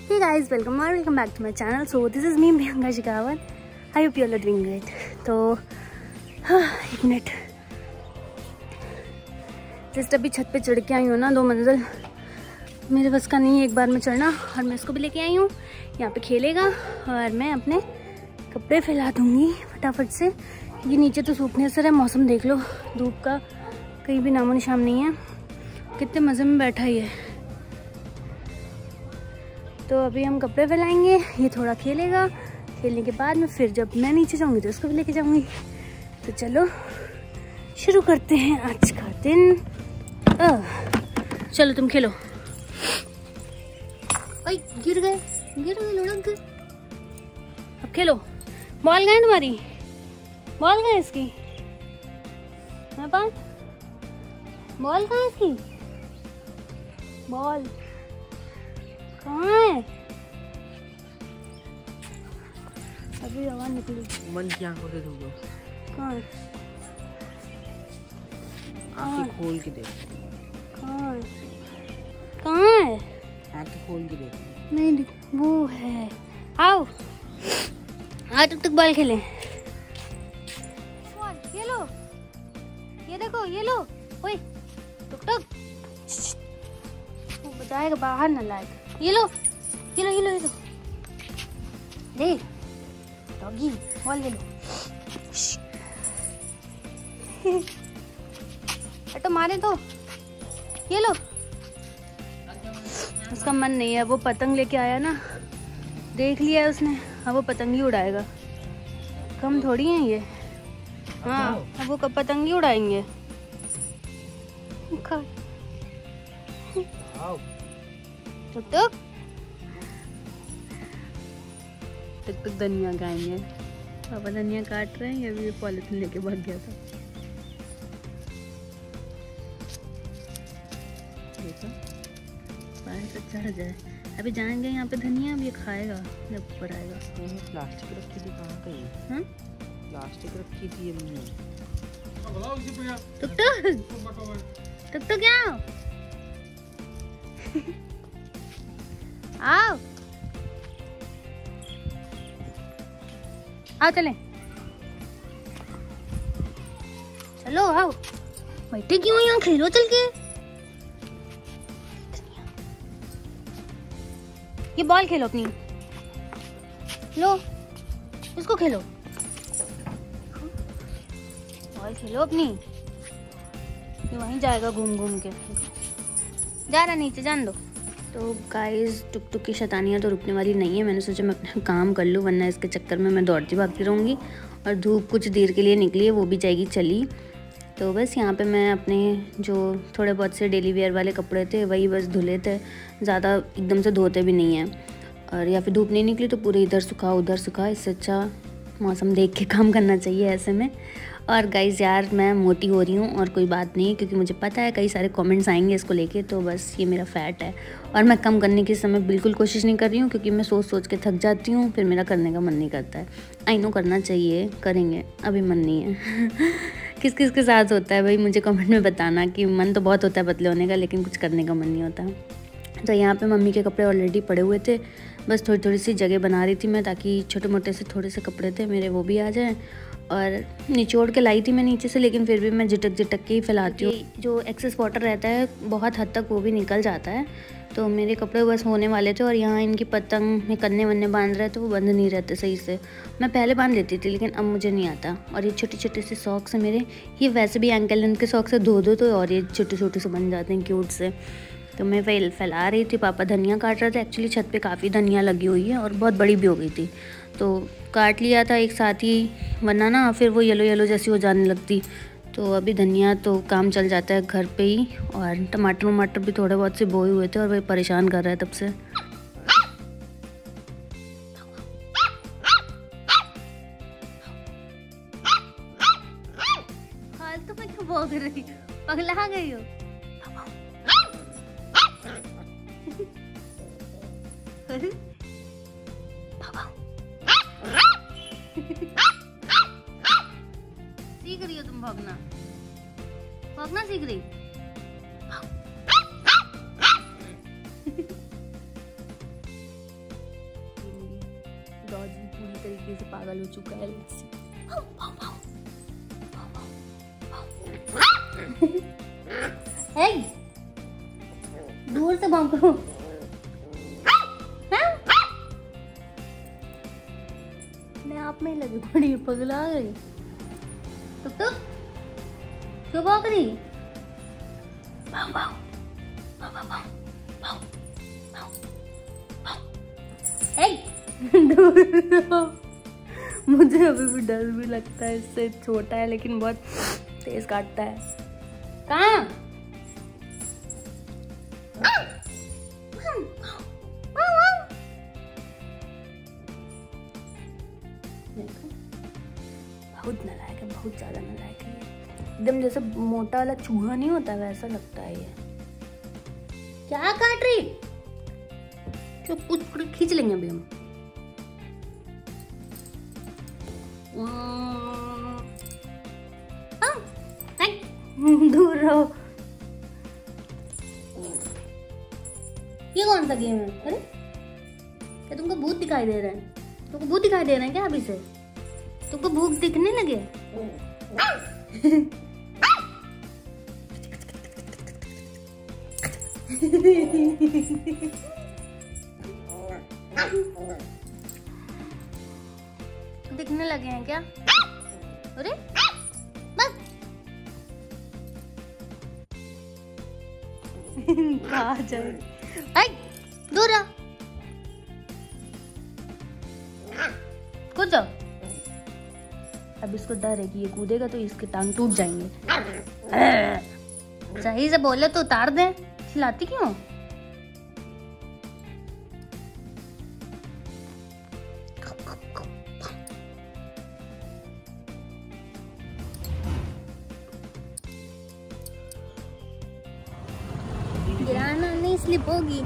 Hey guys, welcome back to my channel. So this is me Priyanka Shekhawat. I hope you all are doing great. तो एक minute, just अभी छत पे चढ़ के आई हूँ ना, 2 मंजिल। मेरे बस का नहीं है एक बार में चढ़ना, और मैं इसको भी लेके आई हूँ। यहाँ पे खेलेगा और मैं अपने कपड़े फैला दूँगी फटाफट से। ये नीचे तो सूखने से है। मौसम देख लो, धूप का कहीं भी नामो निशान नहीं है। कितने मज़े में बैठा ही है। तो अभी हम कपड़े फैलाएंगे, ये थोड़ा खेलेगा। खेलने के बाद में फिर जब मैं नीचे जाऊंगी तो उसको भी लेके जाऊंगी। तो चलो शुरू करते हैं आज का दिन। चलो तुम खेलो। ओए गिर गए, लुढ़क गए। अब खेलो। बॉल गए तुम्हारी, बॉल गए इसकी। मेरे पास बॉल कहाँ है इसकी? बॉल कहाँ है? अभी आवाज निकली। बंद की आंखों से धो दो। कहाँ है? आंखें खोल के देख। कहाँ है? कहाँ है? आंखें खोल के देख। नहीं दिख, वो है। आओ आज तक बॉल खेलें। ये लो, ये देखो, ये लो। ओए टुक टुक, वो बताएगा बाहर ना लाएगा। ये लो, ये लो, ये लो, ये लो। दे डॉगी, बॉल ले लो। तो मारे तो, ये लो। उसका मन नहीं है, वो पतंग लेके आया ना, देख लिया है उसने। अब वो पतंग ही उड़ाएगा। कम थोड़ी है ये। हाँ, अब वो कब पतंग ही उड़ाएंगे। टुक टुक टुक टुक धनिया खाएंगे। पापा धनिया काट रहे हैं, अभी ये पॉलिथीन लेके भाग गया था। देखो बाहर से चढ़ जाए। अभी जाएंगे यहाँ पे धनिया, अब ये खाएगा जब ऊपर आएगा। प्लास्टिक रखी थी कहाँ गई? हाँ प्लास्टिक रखी थी हमने। टुक टुक टुक आओ। आओ आओ, चले चलो, आओ। बैठे क्यों यहाँ, खेलो चल के। ये बॉल खेलो अपनी, लो इसको खेलो। बॉल खेलो अपनी, ये वहीं जाएगा घूम घूम के। जा रहा नीचे, जान दो। तो गाइस टुक टुक की शैतानियाँ तो रुकने वाली नहीं है। मैंने सोचा मैं अपना काम कर लूँ, वरना इसके चक्कर में मैं दौड़ती भागती रहूँगी। और धूप कुछ देर के लिए निकली है, वो भी जाएगी चली। तो बस यहाँ पे मैं अपने जो थोड़े बहुत से डेली वेयर वाले कपड़े थे वही बस धुले थे। ज़्यादा एकदम से धोते भी नहीं हैं। और या फिर धूप नहीं निकली तो पूरे इधर सुखा उधर सुखा। इससे अच्छा मौसम देख के काम करना चाहिए ऐसे में। और गाइज़ यार मैं मोटी हो रही हूँ और कोई बात नहीं, क्योंकि मुझे पता है कई सारे कमेंट्स आएंगे इसको लेके। तो बस ये मेरा फैट है, और मैं कम करने की समय बिल्कुल कोशिश नहीं कर रही हूँ, क्योंकि मैं सोच सोच के थक जाती हूँ, फिर मेरा करने का मन नहीं करता है। आई नो करना चाहिए, करेंगे, अभी मन नहीं है। किस किस के साथ होता है भाई, मुझे कमेंट में बताना कि मन तो बहुत होता है पतले होने का, लेकिन कुछ करने का मन नहीं होता। तो यहाँ पे मम्मी के कपड़े ऑलरेडी पड़े हुए थे, बस थोड़ी थोड़ी सी जगह बना रही थी मैं, ताकि छोटे मोटे से थोड़े से कपड़े थे मेरे वो भी आ जाएं। और निचोड़ के लाई थी मैं नीचे से, लेकिन फिर भी मैं झटक झटक के ही फैलाती हूँ। जो एक्सेस वाटर रहता है बहुत हद तक वो भी निकल जाता है। तो मेरे कपड़े बस होने वाले थे, और यहाँ इनकी पतंग में कन्ने वन्ने बांध रहे तो वो बंद नहीं रहते सही से। मैं पहले बांध लेती थी, लेकिन अब मुझे नहीं आता। और ये छोटे छोटे से सॉक्स हैं मेरे, ये वैसे भी एंकल लेंथ के सॉक्स से धो दो तो और ये छोटे छोटे से बन जाते हैं क्यूट से। तो मैं फैला रही थी, पापा धनिया काट रहे थे। एक्चुअली छत पे काफ़ी धनिया लगी हुई है और बहुत बड़ी भी हो गई थी, तो काट लिया था एक साथ ही, वरना ना फिर वो येलो येलो जैसी हो जाने लगती। तो अभी धनिया तो काम चल जाता है घर पे ही। और टमाटर वमाटर भी थोड़े बहुत से बोए हुए थे, और वही परेशान कर रहा है तब से। फालतू में क्यों भौंक रही, पगला गई हो? सीख रही हो तुम भागना, भागना सीख रही। ब्रॉजी पूरी तरीके से पागल हो चुका है। दूर से भौंको। मैं आप में लगी पड़ी, पगला गई। टुक टुक क्यों भौंक रही? मुझे अभी भी डर भी लगता है इससे। छोटा है लेकिन बहुत तेज काटता है। कहाँ? बहुत नालायक है, बहुत ज्यादा नालायक है। एकदम जैसे मोटा वाला चूहा नहीं होता वैसा लगता है ये। क्या काट रही? जो कुछ खींच लेंगे अभी हम। दूर रहो। ये कौन सा गेम है? अरे क्या तुमको भूत दिखाई दे रहा है? तुमको भूत दिखाई दे रहा है क्या अभी से? तुमको भूख दिखने लगे? दिखने लगे हैं क्या? अरे बस कहाँ जाए? दूर आ, कूद जाओ। अब इसको डर है कि ये कूदेगा तो इसके टांग टूट जाएंगे। सही से बोले तो उतार दे, चिल्लाती क्यों? गिराना नहीं, स्लिप होगी।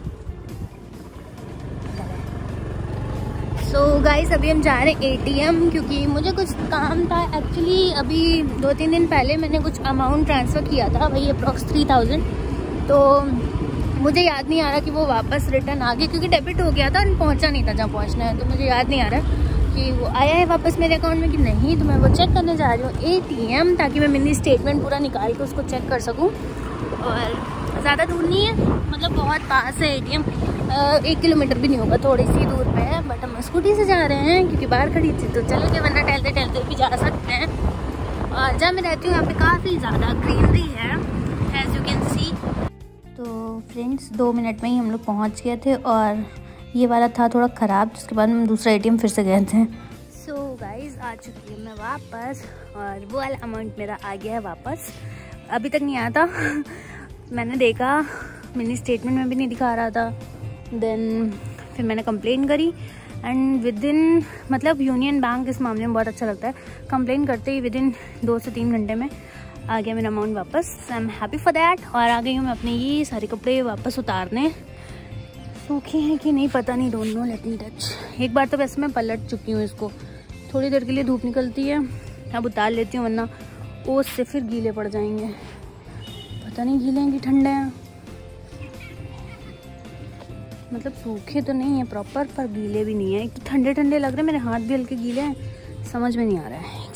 सो गाइस अभी हम जा रहे हैं ATM क्योंकि मुझे कुछ काम था। एक्चुअली अभी 2-3 दिन पहले मैंने कुछ अमाउंट ट्रांसफ़र किया था, वही अप्रॉक्स 3000। तो मुझे याद नहीं आ रहा कि वो वापस रिटर्न आ गया क्योंकि डेबिट हो गया था और पहुंचा नहीं था जहाँ पहुंचना है। तो मुझे याद नहीं आ रहा कि वो आया है वापस मेरे अकाउंट में कि नहीं। तो मैं वो चेक करने जा रही हूँ ATM, ताकि मैं मिनी स्टेटमेंट पूरा निकाल के उसको चेक कर सकूँ। और ज़्यादा दूर नहीं है, मतलब बहुत पास है ATM। 1 किलोमीटर भी नहीं होगा, थोड़ी सी दूर पे है। बट हम स्कूटी से जा रहे हैं क्योंकि बाहर खड़ी थी तो चलेंगे, वरना टहलते टहलते भी जा सकते हैं। और जहाँ मैं रहती हूँ यहाँ पे काफ़ी ज़्यादा ग्रीनरी है, एज यू कैन सी। तो फ्रेंड्स 2 मिनट में ही हम लोग पहुँच गए थे और ये वाला था थोड़ा ख़राब, जिसके बाद हम दूसरा ATM फिर से गए थे। सो गाइज आ चुकी हूँ मैं वापस और वो वाला अमाउंट मेरा आ गया है वापस। अभी तक नहीं आया था मैंने देखा मिनी स्टेटमेंट में भी नहीं दिखा रहा था। देन फिर मैंने कंप्लेन करी एंड विद इन, मतलब यूनियन बैंक इस मामले में बहुत अच्छा लगता है। कंप्लेन करते ही विद इन 2 से 3 घंटे में आ गया मेरा अमाउंट वापस। I am happy for that. और आ गई हूँ मैं अपने ये सारे कपड़े वापस उतारने। सूखे हैं कि नहीं पता नहीं, don't know, let me touch. एक बार तो वैसे मैं पलट चुकी हूँ इसको, थोड़ी देर के लिए धूप निकलती है, अब उतार लेती हूँ वरना ओस से फिर गीले पड़ जाएंगे। पता नहीं गीले हैं कि ठंडे हैं, मतलब सूखे तो नहीं है प्रॉपर पर गीले भी नहीं है। एक तो ठंडे ठंडे लग रहे हैं, मेरे हाथ भी हल्के गीले हैं, समझ में नहीं आ रहा है।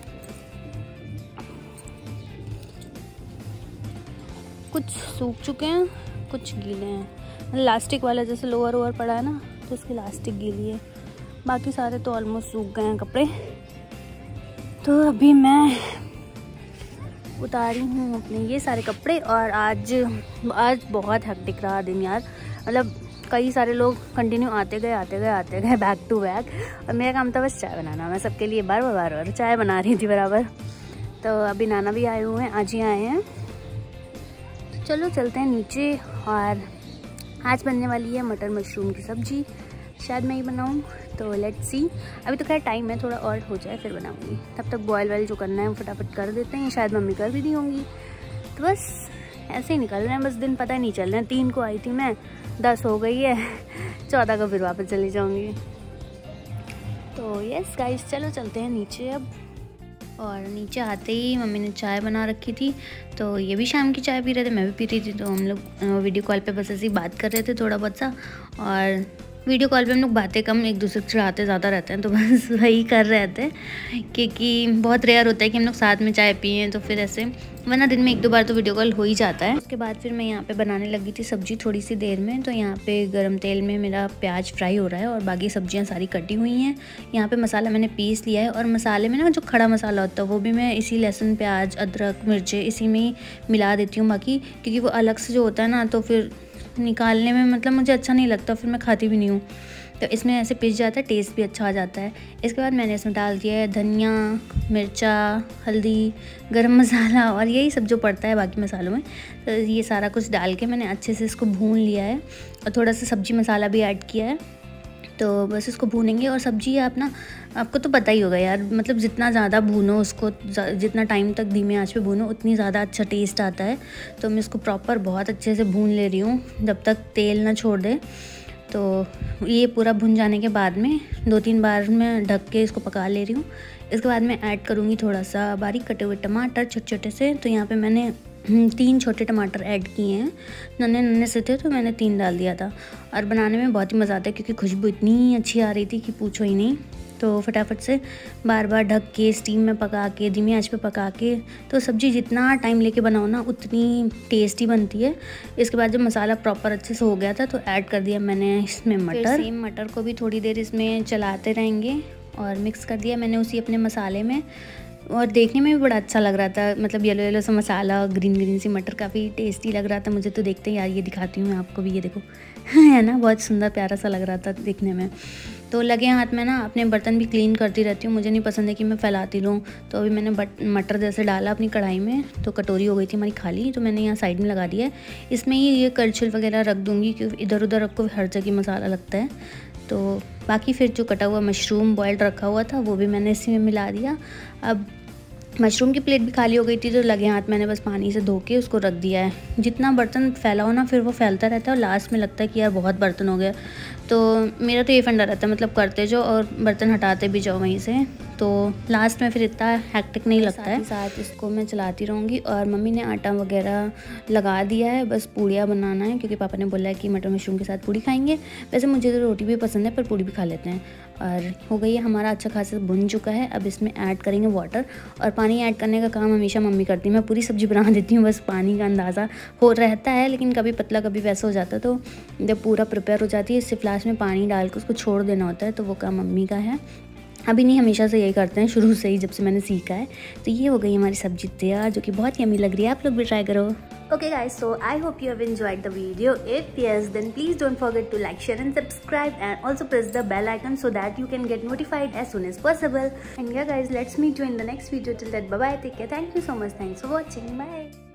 कुछ सूख चुके हैं, कुछ गीले हैं। लास्टिक वाला जैसे लोअर ओवर पड़ा है ना, तो इसकी लास्टिक गीली है, बाकी सारे तो ऑलमोस्ट सूख गए हैं कपड़े। तो अभी मैं उतारी हूँ अपने ये सारे कपड़े। और आज बहुत हेक्टिक रहा दिन यार, मतलब कई सारे लोग कंटिन्यू आते गए बैक टू बैक। और मेरा काम था बस चाय बनाना, मैं सबके लिए बार चाय बना रही थी बराबर। तो अभी नाना भी आए हुए हैं, आज ही आए हैं। तो चलो चलते हैं नीचे। और आज बनने वाली है मटर मशरूम की सब्जी, शायद मैं ही बनाऊँ, तो लेट्स सी। अभी तो खैर टाइम है, थोड़ा और हो जाए फिर बनाऊँगी। तब तक बॉयल वाइल जो करना है फटाफट कर देते हैं, शायद मम्मी कर भी दी होंगी। तो बस ऐसे ही निकल रहे हैं, बस दिन पता ही नहीं चल रहे हैं। 3 को आई थी मैं, 10 हो गई है, 14 को फिर वापस चली जाऊँगी। तो यस गाइस, चलो चलते हैं नीचे अब। और नीचे आते ही मम्मी ने चाय बना रखी थी, तो ये भी शाम की चाय पी रहे थे, मैं भी पी रही थी। तो हम लोग वीडियो कॉल पे बस ऐसे ही बात कर रहे थे थोड़ा बहुत सा। और वीडियो कॉल पे हम लोग बातें कम एक दूसरे को चिढ़ाते ज़्यादा रहते हैं, तो बस वही कर रहे थे, क्योंकि बहुत रेयर होता है कि हम लोग साथ में चाय पिए तो फिर ऐसे, वरना दिन में 1-2 बार तो वीडियो कॉल हो ही जाता है। उसके बाद फिर मैं यहाँ पे बनाने लगी थी सब्जी थोड़ी सी देर में। तो यहाँ पे गरम तेल में मेरा प्याज फ्राई हो रहा है और बाकी सब्जियाँ सारी कटी हुई हैं। यहाँ पे मसाला मैंने पीस लिया है और मसाले में ना जो खड़ा मसाला होता है वो भी मैं इसी लहसुन, प्याज, अदरक, मिर्चे इसी में ही मिला देती हूँ बाकी, क्योंकि वो अलग से जो होता है ना तो फिर निकालने में मतलब मुझे अच्छा नहीं लगता, फिर मैं खाती भी नहीं हूँ। तो इसमें ऐसे पिस जाता है, टेस्ट भी अच्छा आ जाता है। इसके बाद मैंने इसमें डाल दिया है धनिया, मिर्चा, हल्दी, गरम मसाला और यही सब जो पड़ता है बाकी मसालों में। तो ये सारा कुछ डाल के मैंने अच्छे से इसको भून लिया है और थोड़ा सा सब्जी मसाला भी ऐड किया है। तो बस इसको भूनेंगे। और सब्जी आप ना, आपको तो पता ही होगा यार, मतलब जितना ज़्यादा भूनो उसको, जितना टाइम तक धीमे आंच पे भूनो उतनी ज़्यादा अच्छा टेस्ट आता है। तो मैं इसको प्रॉपर बहुत अच्छे से भून ले रही हूँ जब तक तेल ना छोड़ दे। तो ये पूरा भुन जाने के बाद में 2-3 बार मैं ढक के इसको पका ले रही हूँ। इसके बाद मैं ऐड करूँगी थोड़ा सा बारीक कटे हुए टमाटर छोटे छोटे से। तो यहाँ पे मैंने 3 छोटे टमाटर ऐड किए हैं, नन्हे से थे तो मैंने 3 डाल दिया था। और बनाने में बहुत ही मज़ा आता है क्योंकि खुशबू इतनी अच्छी आ रही थी कि पूछो ही नहीं। तो फटाफट से बार बार ढक के स्टीम में पका के, धीमी आंच पे पका के, तो सब्ज़ी जितना टाइम लेके बनाओ ना उतनी टेस्टी बनती है। इसके बाद जब मसाला प्रॉपर अच्छे से हो गया था तो ऐड कर दिया मैंने इसमें मटर। सेम मटर को भी थोड़ी देर इसमें चलाते रहेंगे और मिक्स कर दिया मैंने उसी अपने मसाले में। और देखने में भी बड़ा अच्छा लग रहा था, मतलब येलो येलो सा मसाला, ग्रीन ग्रीन सी मटर, काफ़ी टेस्टी लग रहा था मुझे तो देखते ही। यार ये दिखाती हूँ मैं आपको भी, ये देखो है ना, बहुत सुंदर प्यारा सा लग रहा था देखने में। तो लगे हाथ में ना अपने बर्तन भी क्लीन करती रहती हूँ, मुझे नहीं पसंद है कि मैं फैलाती रहूँ। तो अभी मैंने मटर जैसे डाला अपनी कढ़ाई में, तो कटोरी हो गई थी हमारी खाली, तो मैंने यहाँ साइड में लगा दिया है। इसमें ही ये करछुल वगैरह रख दूँगी क्योंकि इधर उधर रखो हर जगह मसाला लगता है। तो बाकी फिर जो कटा हुआ मशरूम बॉयल्ड रखा हुआ था वो भी मैंने इसी में मिला दिया। अब मशरूम की प्लेट भी खाली हो गई थी, तो लगे हाथ मैंने बस पानी से धो के उसको रख दिया है। जितना बर्तन फैलाओ ना फिर वो फैलता रहता है और लास्ट में लगता है कि यार बहुत बर्तन हो गया। तो मेरा तो ये फंडा रहता है, मतलब करते जाओ और बर्तन हटाते भी जाओ वहीं से, तो लास्ट में फिर इतना हैक्टिक नहीं लगता है। साथ इसको मैं चलाती रहूँगी। और मम्मी ने आटा वगैरह लगा दिया है, बस पूड़ियाँ बनाना है क्योंकि पापा ने बोला है कि मटर मशरूम के साथ पूड़ी खाएंगे। वैसे मुझे तो रोटी भी पसंद है पर पूड़ी भी खा लेते हैं। और हो गई है हमारा अच्छा खासा भुन चुका है। अब इसमें ऐड करेंगे वाटर, और पानी ऐड करने का काम हमेशा मम्मी करती है। मैं पूरी सब्ज़ी बना देती हूँ, बस पानी का अंदाज़ा हो रहता है, लेकिन कभी पतला कभी वैसा हो जाता है। तो जब पूरा प्रिपेयर हो जाती है सिर्फ लास्ट में पानी डाल के उसको छोड़ देना होता है, तो वो काम मम्मी का है। अभी नहीं, हमेशा से यही करते हैं, शुरू से ही जब से मैंने सीखा है। तो ये हो गई हमारी सब्जी तैयार, जो कि बहुत यम्मी लग रही है। आप लोग भी ट्राई करो। Okay guys, so I hope you have enjoyed the video. If yes, then please don't forget to like, share and subscribe, and also press the bell icon so that you can get notified as soon as possible. And yeah guys, let's meet you in the next video. Till that, bye bye, take care, thank you so much, thanks for watching, bye.